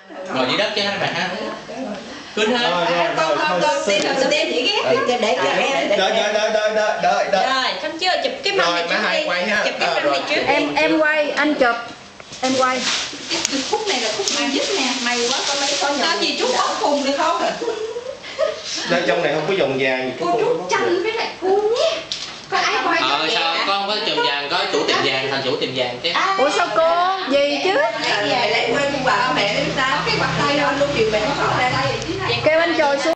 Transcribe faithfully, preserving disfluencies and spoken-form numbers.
Ngồi dưới đất chứ các bạn ha. Cứ thế. Con con con xin làm xin em chỉ ghét để để cho em. Đợi đợi đợi đợi đợi đợi đợi. Rồi, xong chưa? Chụp cái mâm này trước đi. Chụp cái mâm này trước. Em em quay, anh chụp. Em quay. Khúc này là khúc may nhất nè. May quá có mấy con nhỏ. Sao gì Trúc ốc cùng được không? Đây trong này không có vòng vàng. Cô Trúc chanh với lại cô nhé. Có ai quay cho Ờ sao con không có chùm vàng, có chủ tiệm vàng thành chủ tiệm vàng chứ. Ủa sao cô? Gì chứ? Lấy về lấy quên bà mẹ sao? Cái mặt tay đâu anh luôn chịu mẹ nó lại đây. Kêu anh trồi xuống.